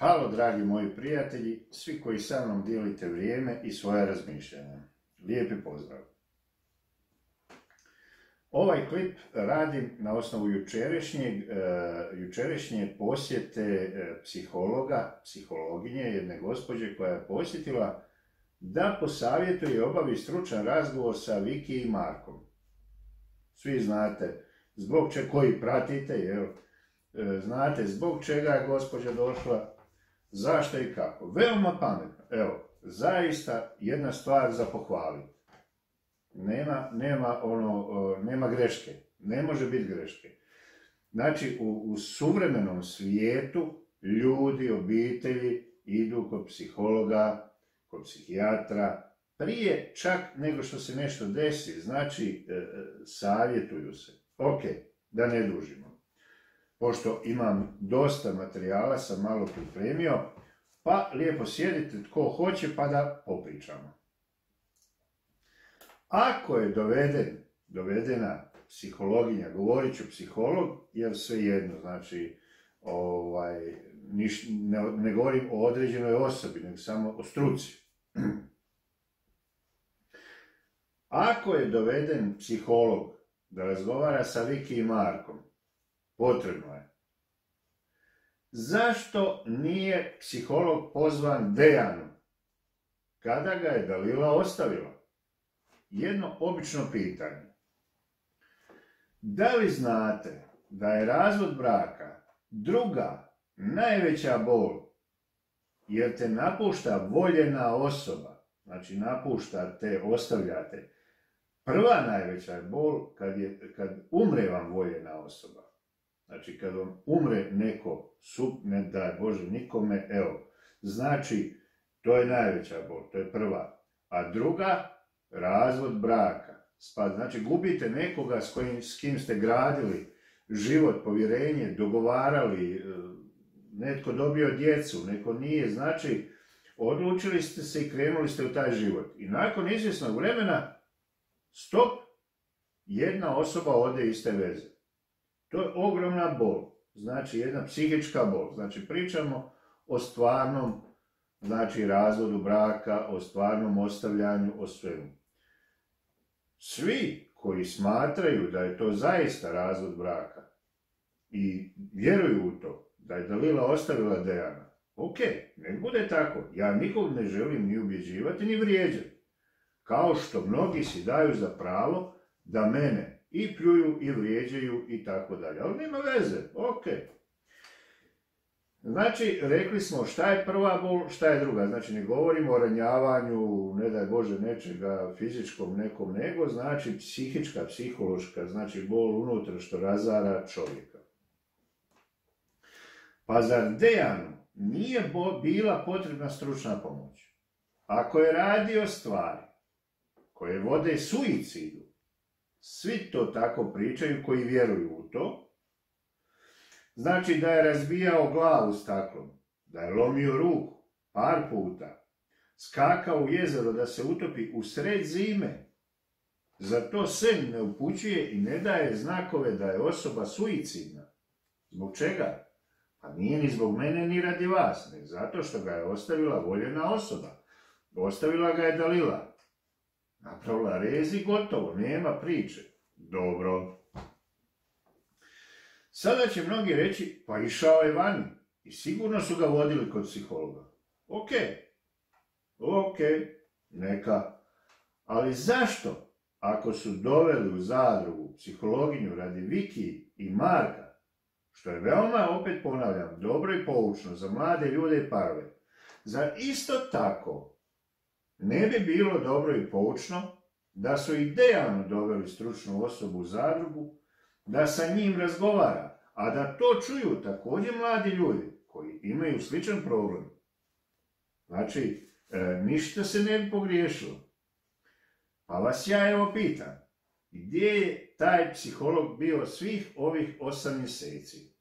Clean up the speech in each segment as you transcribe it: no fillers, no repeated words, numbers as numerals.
Halo, dragi moji prijatelji, svi koji sa mnom dijelite vrijeme i svoje razmišljanja. Lijepi pozdrav. Ovaj klip radim na osnovu jučerašnje posjete psihologinje, jedne gospođe koja je posjetila da posavjetuje i obavi stručan razgovor sa Viki i Markom. Svi znate, koji pratite, jel? Znate zbog čega je gospođa došla, zašto i kako. Veoma pametno. Evo, zaista jedna stvar za pohvaliti. Nema greške. Ne može biti greške. Znači, u suvremenom svijetu ljudi, obitelji idu kod psihologa, kod psihijatra, prije čak nego što se nešto desi. Znači, savjetuju se. Ok, da ne dužimo. Pošto imam dosta materijala, sam malo pripremio, pa lijepo sjedite tko hoće pa da popričamo. Ako je dovedena psihologinja, govorit ću psiholog, jer svejedno, znači, ne govorim o određenoj osobi, nego samo o struci. Ako je doveden psiholog da razgovara sa Viki i Markom, potrebno je. Zašto nije psiholog pozvan Dejanu kada ga je Dalila ostavila? Jedno obično pitanje. Da li znate da je razvod braka druga najveća bol, jer te napušta voljena osoba, znači napuštate, ostavljate. Prva najveća je bol kad umre vam voljena osoba. Znači, kad vam umre neko, ne daj Bože nikome, evo, znači, to je najveća bol, to je prva. A druga, razvod braka. Znači, gubite nekoga s kim ste gradili život, povjerenje, dogovarali, netko dobio djecu, neko nije, znači, odlučili ste se i krenuli ste u taj život. I nakon izvjesnog vremena, stop, jedna osoba ode iz te veze. To je ogromna bol, znači jedna psihička bol. Znači pričamo o stvarnom, znači razvodu braka, o stvarnom ostavljanju, o svemu. Svi koji smatraju da je to zaista razvod braka i vjeruju u to, da je Dalila ostavila Dejana, ok, nek bude tako, ja nikog ne želim ni ubjeđivati ni vrijeđati. Kao što mnogi si daju za pravo da mene i pljuju, i vrijeđaju, i tako dalje. Ali nema veze, ok. Znači, rekli smo šta je prva bol, šta je druga. Znači, ne govorimo o ranjavanju, ne daj Bože, nečega fizičkom nekom, nego znači psihička, psihološka, znači bol unutra što razara čovjeka. Pa zar Dejanu nije bila potrebna stručna pomoć? Ako je radio stvari koje vode suicidu, svi to tako pričaju koji vjeruju u to, znači da je razbijao glavu staklom, da je lomio ruku par puta, skakao u jezero da se utopi u sred zime, za to sen ne upućuje i ne daje znakove da je osoba suicidna. Zbog čega? Pa nije ni zbog mene ni radi vas, nego zato što ga je ostavila voljena osoba. Ostavila ga je Dalila. Napravila rez i gotovo, nema priče. Dobro. Sada će mnogi reći, pa išao je vani i sigurno su ga vodili kod psihologa. Ok, neka. Ali zašto, ako su doveli u zadrugu psihologinju radi Viki i Marka, što je veoma, opet ponavljam, dobro i poučno za mlade ljude i parove, zar isto tako ne bi bilo dobro i poučno da su i Dejanu doveli stručnu osobu u zadrugu, da sa njim razgovara, a da to čuju također mladi ljudi koji imaju sličan problem. Znači, ništa se ne bi pogriješilo. Pa vas ja evo pitam, gdje je taj psiholog bio svih ovih 8 mjeseci?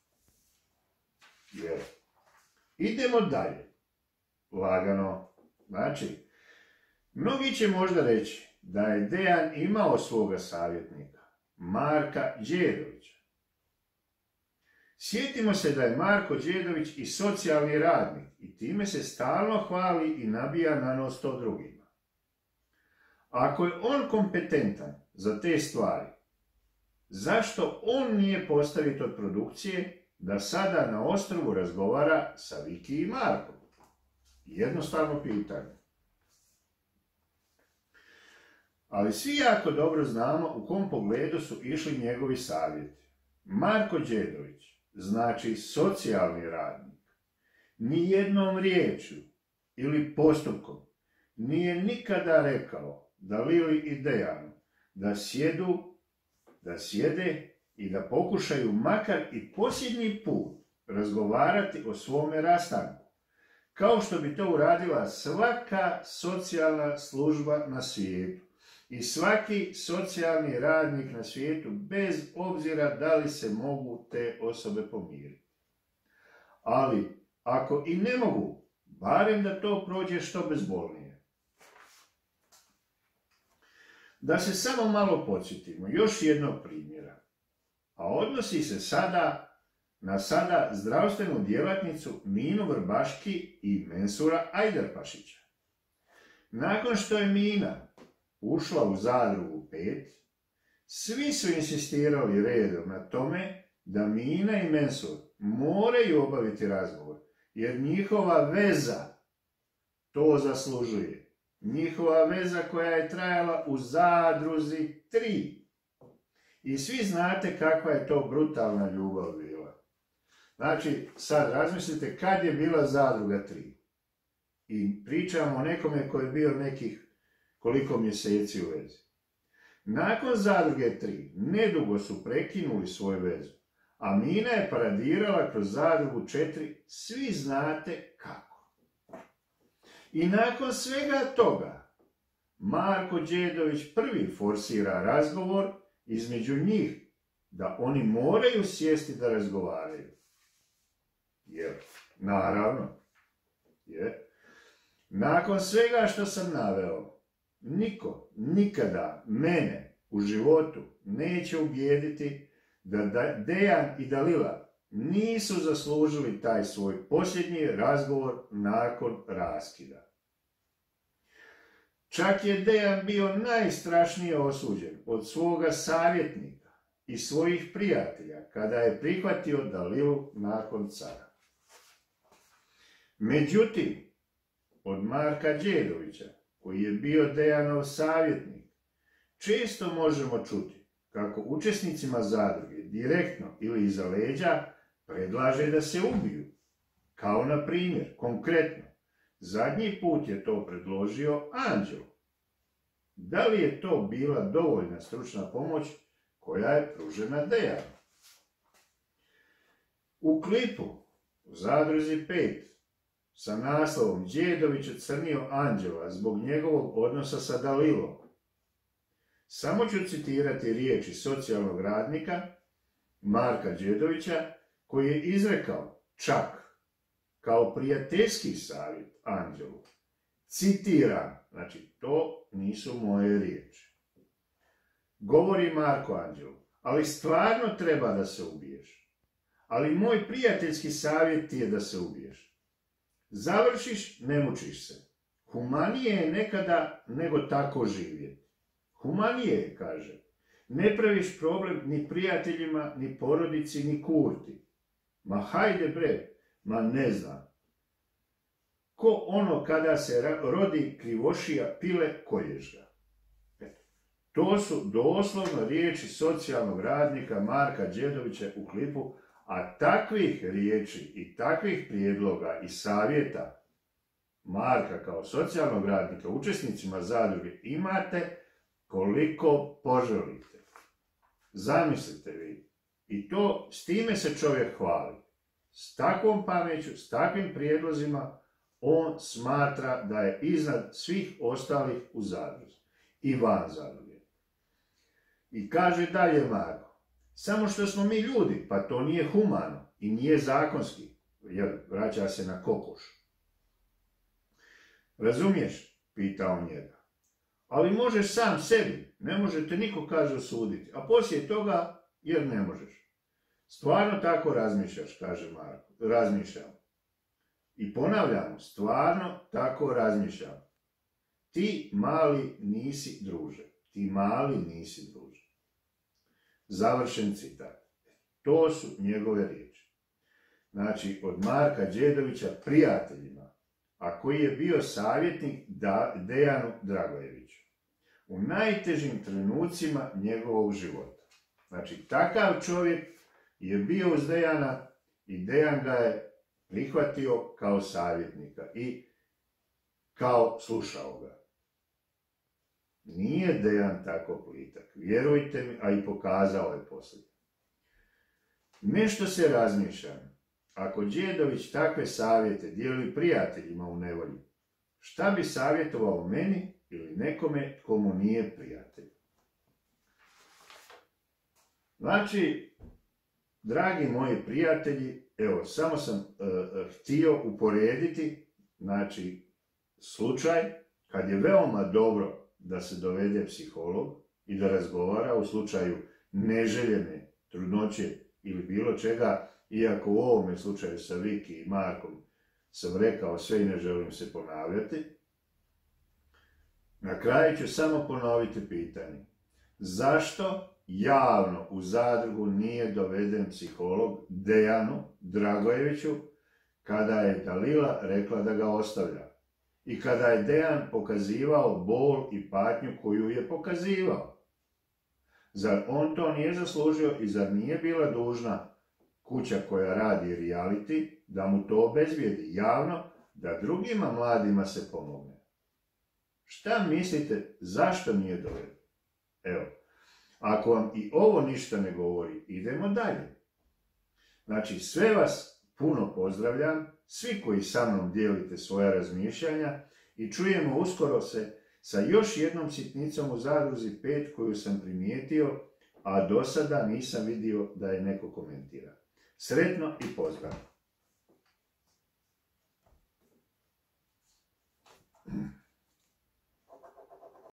Jer idemo dalje. Lagano. Znači, mnogi će možda reći da je Dejan imao svoga savjetnika, Marka Đedovića. Sjetimo se da je Marko Đedović i socijalni radnik i time se stalno hvali i nabija na nos to drugima. Ako je on kompetentan za te stvari, zašto on nije postavit od produkcije da sada na ostrvu razgovara sa Viki i Markom? Jednostavno pitanje. Ali svi jako dobro znamo u kom pogledu su išli njegovi savjeti. Marko Đedović, znači socijalni radnik, ni jednom riječju ili postupkom nije nikada rekao Dalili i Dejanu da sjede i da pokušaju makar i posljednji put razgovarati o svome rastanku, kao što bi to uradila svaka socijalna služba na svijetu i svaki socijalni radnik na svijetu, bez obzira da li se mogu te osobe pomiriti. Ali ako i ne mogu, barem da to prođe što bezbolnije. Da se samo malo podsjetimo još jednog primjera, a odnosi se na sada zdravstvenu djelatnicu Minu Vrbaški i Mensura Ajdarpašića. Nakon što je Mina ušla u Zadrugu 5, svi su insistirali redom na tome da Mina i Mensur moraju obaviti razgovor, jer njihova veza to zaslužuje. Njihova veza koja je trajala u Zadruzi 3. I svi znate kakva je to brutalna ljubav bila. Znači, sad razmislite kad je bila Zadruga 3. I pričamo o nekome koji je bio nekih koliko mjeseci u vezi. Nakon Zadruge 3, nedugo su prekinuli svoju vezu, a Mina je paradirala kroz Zadrugu 4, svi znate kako. I nakon svega toga, Marko Đedović prvi forsira razgovor između njih, da oni moraju sjesti da razgovaraju. Jer, naravno, nakon svega što sam naveo, niko nikada mene u životu neće ubijediti da Dejan i Dalila nisu zaslužili taj svoj posljednji razgovor nakon raskida. Čak je Dejan bio najstrašnije osuđen od svoga savjetnika i svojih prijatelja kada je prihvatio Dalilu nakon cara. Međutim, od Marka Đedovića, koji je bio Dejanov savjetnik, često možemo čuti kako učesnicima zadruge direktno ili iza leđa predlaže da se ubiju. Kao na primjer, konkretno, zadnji put je to predložio Anđelo. Da li je to bila dovoljna stručna pomoć koja je pružena Dejanu? U klipu u Zadruzi 5 sa naslovom Đedović ocrnio Anđela zbog njegovog odnosa sa Dalilom, samo ću citirati riječi socijalnog radnika Marka Đedovića, koji je izrekao čak kao prijateljski savjet Anđelu. Citiram, znači to nisu moje riječi. Govori Marko Anđelu, ali stvarno treba da se ubiješ. Ali moj prijateljski savjet ti je da se ubiješ. Završiš, ne mučiš se. Humanije je nekada nego tako živjeti. Humanije je, kaže. Ne praviš problem ni prijateljima, ni porodici, ni kurti. Ma hajde bre, ma ne znam. Ko ono kada se rodi krivošija pile, kolješ ga. To su doslovno riječi socijalnog radnika Marka Đedovića u klipu, a takvih riječi i takvih prijedloga i savjeta Marka kao socijalnog radnika učesnicima zadruge imate koliko poželite. Zamislite vi. I to, s time se čovjek hvali. S takvom pameću, s takvim prijedlozima, on smatra da je iznad svih ostalih u zadruzi i van zadruge. I kaže dalje Marko, samo što smo mi ljudi, pa to nije humano i nije zakonski, jer vraća se na kokoš. Razumiješ? Pita on njega. Ali možeš sam sebi, ne može te niko, kaže, osuditi, a poslije toga, jer ne možeš. Stvarno tako razmišljaš, kaže Marko. Razmišljam. I ponavljamo, stvarno tako razmišljam. Ti mali nisi druže. Ti mali nisi druže. Završen citat. To su njegove riječi. Znači, od Marka Đedovića prijateljima, a koji je bio savjetnik Dejanu Dragojeviću. U najtežim trenucima njegovog života. Znači, takav čovjek je bio uz Dejana i Dejan ga je prihvatio kao savjetnika i kao slušao ga. Nije Dejan tako plitak, vjerujte mi, a i pokazao je poslije. Nešto se razmišljam, ako Đedović takve savjete dijeli prijateljima u nevolji, šta bi savjetovao meni ili nekome komu nije prijatelj? Znači, dragi moji prijatelji, evo, samo sam htio uporediti, znači, slučaj kad je veoma dobro da se dovede psiholog i da razgovara u slučaju neželjene trudnoće ili bilo čega, iako u ovome slučaju sa Viki i Markom sam rekao sve i ne želim se ponavljati. Na kraju ću samo ponoviti pitanje. Zašto javno u zadrugu nije doveden psiholog Dejanu Dragojeviću kada je Dalila rekla da ga ostavlja i kada je Dejan pokazivao bol i patnju koju je pokazivao? Zar on to nije zaslužio i zar nije bila dužna kuća koja radi reality da mu to obezbijedi javno, da drugima mladima se pomogne? Šta mislite, zašto nije doveden? Evo, ako vam i ovo ništa ne govori, idemo dalje. Znači, sve vas puno pozdravljam, svi koji sa mnom dijelite svoja razmišljanja i čujemo uskoro se sa još jednom sitnicom u Zadruzi 5 koju sam primijetio, a do sada nisam vidio da je neko komentira. Sretno i pozdrav!